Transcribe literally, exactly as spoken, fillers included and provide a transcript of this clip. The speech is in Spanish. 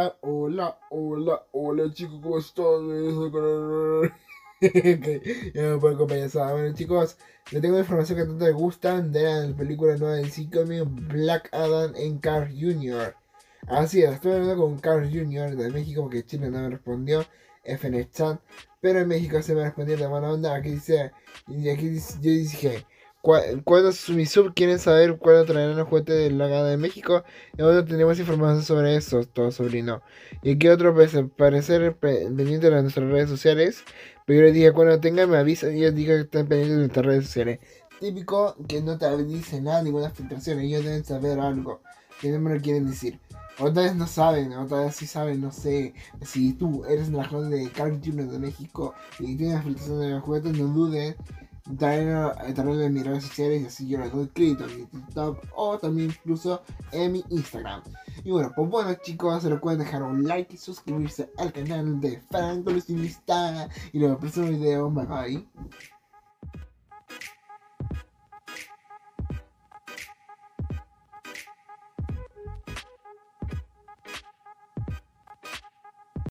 Hola, hola, hola, hola chicos, ¿cómo están? Ok, ya me puedo acompañar. Bueno chicos, les tengo información que tanto les gustan de la película nueva de D C Comics Black Adam en Carl junior Así es, estoy hablando con Carl junior de México porque Chile no me respondió, F en el chat, pero en México se me respondió de mala onda. Aquí dice, y aquí dice, yo dije, "¿Cuá- ¿cuándo mi sub quieren saber cuándo traerán los juguetes de la gana de México? Y ahora tenemos información sobre eso, todo sobrino. Y aquí otro, pues, al parecer, pe- pendiente de nuestras redes sociales. Pero yo les dije, cuando tengan, me avisan y yo digo que estén pendientes de nuestras redes sociales. Típico que no te dice nada, ninguna filtración. Ellos deben saber algo que no me lo quieren decir. Otras no saben, otras sí saben, no sé. Si tú eres la joven de Carl junior de México y tienes filtración de los juguetes, no dudes traerlo, traerlo en mis redes sociales y así yo les doy crédito en mi TikTok o también incluso en mi Instagram. Y bueno, pues bueno chicos, se recuerden dejar un like y suscribirse al canal de Franco Lucimista. Y nos vemos en el próximo video, bye bye.